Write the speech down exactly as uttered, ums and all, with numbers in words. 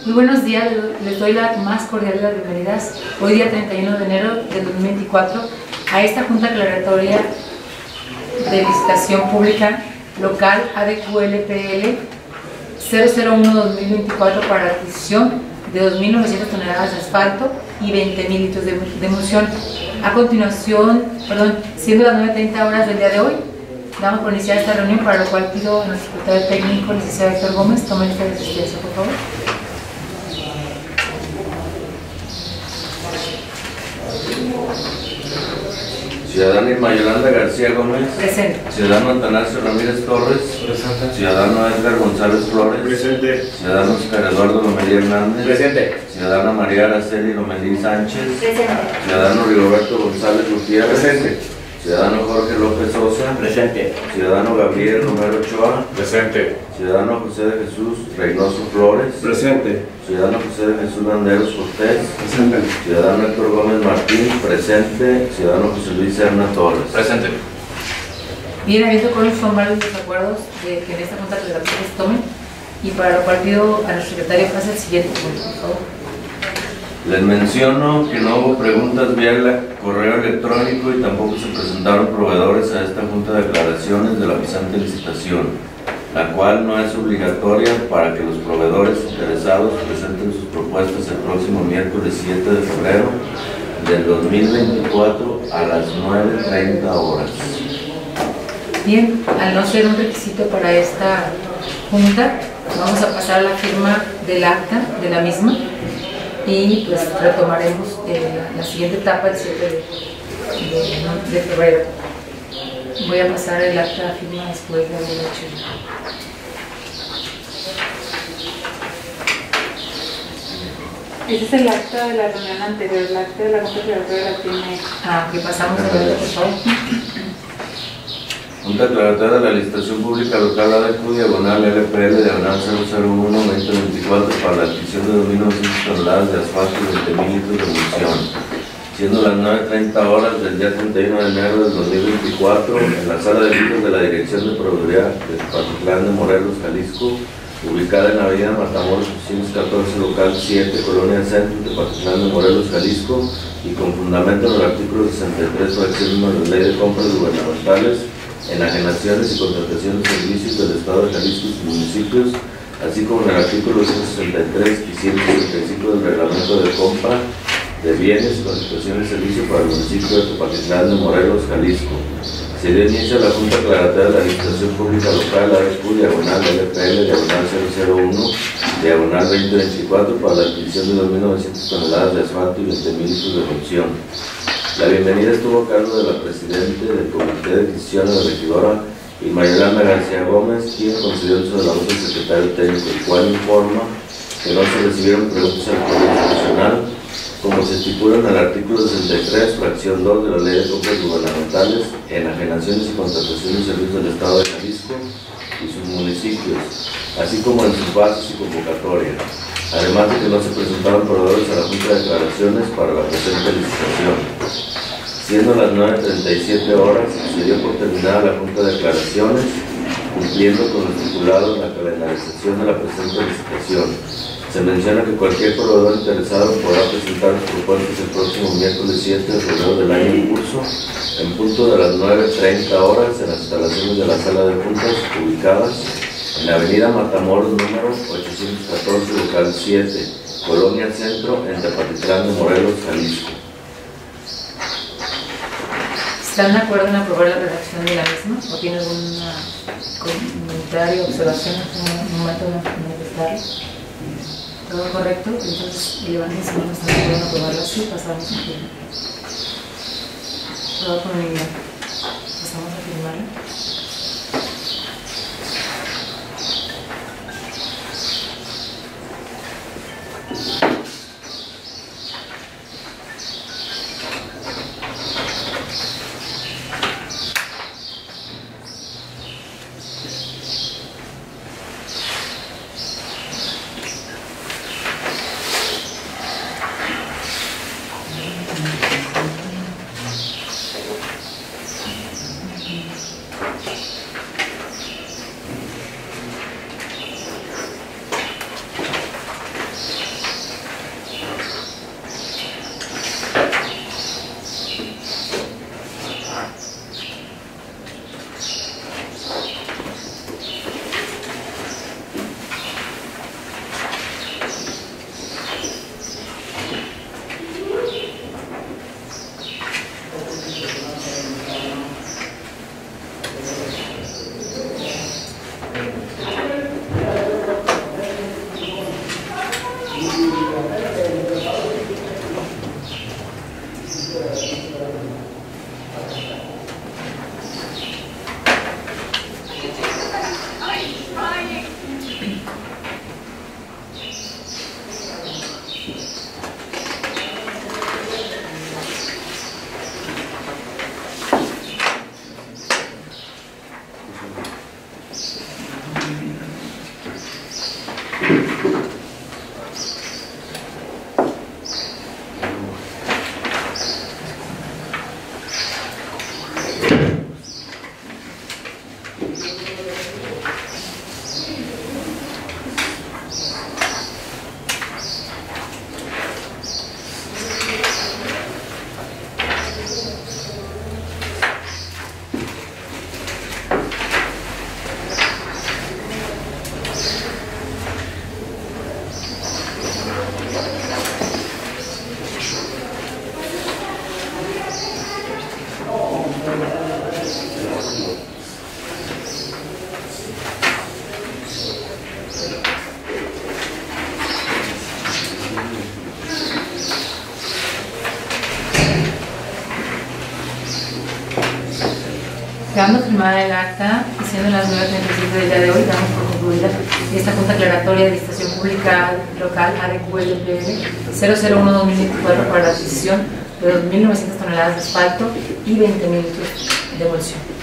Muy buenos días, les doy la más cordial de las bienvenidas hoy día treinta y uno de enero del dos mil veinticuatro a esta Junta Aclaratoria de Licitación Pública Local A D Q L P L cero cero uno dos mil veinticuatro para la adquisición de dos mil novecientas toneladas de asfalto y veinte mil litros de, de emulsión. A continuación, perdón, siendo las nueve treinta horas del día de hoy, damos por iniciar esta reunión, para lo cual pido a nuestro secretario técnico, licenciado Héctor Gómez, tome lista de asistencia, por favor. Ciudadana Irma Yolanda García Gómez. Presente. Ciudadano Atanasio Ramírez Torres. Presente. Ciudadano Edgar González Flores. Presente. Ciudadano Oscar Eduardo Lomelí Hernández. Presente. Ciudadana María Araceli Lomelí Sánchez. Presente. Ciudadano Rigoberto González Gutiérrez. Presente. Ciudadano Jorge López Sosa. Presente. Ciudadano Gabriel Romero Ochoa. Presente. Ciudadano José de Jesús Reynoso Flores. Presente. Ciudadano José de Jesús Landeros Cortés. Presente. Ciudadano Héctor Gómez Martín. Presente. Ciudadano José Luis Serna Torres. Presente. Bien, habiendo con son varios desacuerdos de que en esta Junta de se tomen, y para lo cual pido a nuestro secretario pase el siguiente punto, por favor. Les menciono que no hubo preguntas vía correo electrónico y tampoco se presentaron proveedores a esta Junta de Aclaraciones de la presente licitación, la cual no es obligatoria para que los proveedores interesados presenten sus propuestas el próximo miércoles siete de febrero del dos mil veinticuatro a las nueve treinta horas. Bien, al no ser un requisito para esta Junta, vamos a pasar a la firma del acta de la misma y pues retomaremos eh, la siguiente etapa el siete de, de, de febrero. Voy a pasar el acta a firma después de haber hecho. Ese es el acta de la reunión anterior, el acta de la Junta Aclaratoria la tiene. Ah, que pasamos a ver, por favor. Junta Aclaratoria de la Licitación Pública Local A D Q diagonal L P L diagonal cero cero uno veinte veinticuatro para la adquisición de dos mil novecientas toneladas de asfalto y veinte mil litros de emulsión, siendo las nueve treinta horas del día treinta y uno de enero del dos mil veinticuatro en la sala de libros de la Dirección de Proveeduría de Tepatitlán de Morelos, Jalisco, ubicada en la avenida Matamoros ochocientos catorce, local siete, Colonia Centro, Tepatitlán de Morelos, Jalisco, y con fundamento en el artículo sesenta y tres, fracción uno de la Ley de Compras Gubernamentales, enajenaciones y contrataciones de servicios del Estado de Jalisco y sus municipios, así como en el artículo ciento sesenta y tres y ciento sesenta y cinco del Reglamento de Compra de Bienes y Contrataciones de Servicio para el municipio de Tepatitlán de Morelos, Jalisco. Se dio inicio a la Junta Aclaratoria de la Licitación Pública Local A D Q diagonal L P L diagonal cero cero uno diagonal veinte veinticuatro para la adquisición de dos mil novecientas toneladas de asfalto y veinte mil litros de emulsión. La bienvenida estuvo a cargo de la Presidenta del Comité de Adquisición de la regidora Irma Yolanda García Gómez, quien concedió el uso de la voz del secretario técnico, el cual informa que no se recibieron preguntas al Poder Institucional, como se estipula en el artículo sesenta y tres, fracción dos de la Ley de Compras Gubernamentales, enajenaciones y contrataciones de servicios del Estado de Jalisco y sus municipios, así como en sus bases y convocatoria, además de que no se presentaron proveedores a la Junta de Declaraciones para la presente licitación. Siendo las nueve treinta y siete horas, se dio por terminada la Junta de Declaraciones, cumpliendo con lo estipulado en la calendarización de la presente licitación. Se menciona que cualquier proveedor interesado podrá presentar sus propuestas el próximo miércoles siete de febrero del año en curso, en punto de las nueve treinta horas, en las instalaciones de la sala de juntas ubicadas en la avenida Matamoros número ochocientos catorce, local siete, Colonia Centro, en Tepatitlán de Morelos, Jalisco. ¿Están de acuerdo en aprobar la redacción de la misma? ¿O tiene algún comentario, observación en un momento de manifestarlo? ¿Todo correcto? Entonces, levanten su mano, están de acuerdo en aprobarlo así, pasamos a firmar. Todo con el guión. Pasamos a firmarlo. Quedando firmada el acta y siendo las nueve treinta y siete del día de hoy, damos por concluida esta Junta Aclaratoria de Licitación Pública Local A D Q L P L cero cero uno guion dos mil veinticuatro para la adquisición de dos mil novecientas toneladas de asfalto y veinte mil litros de emulsión.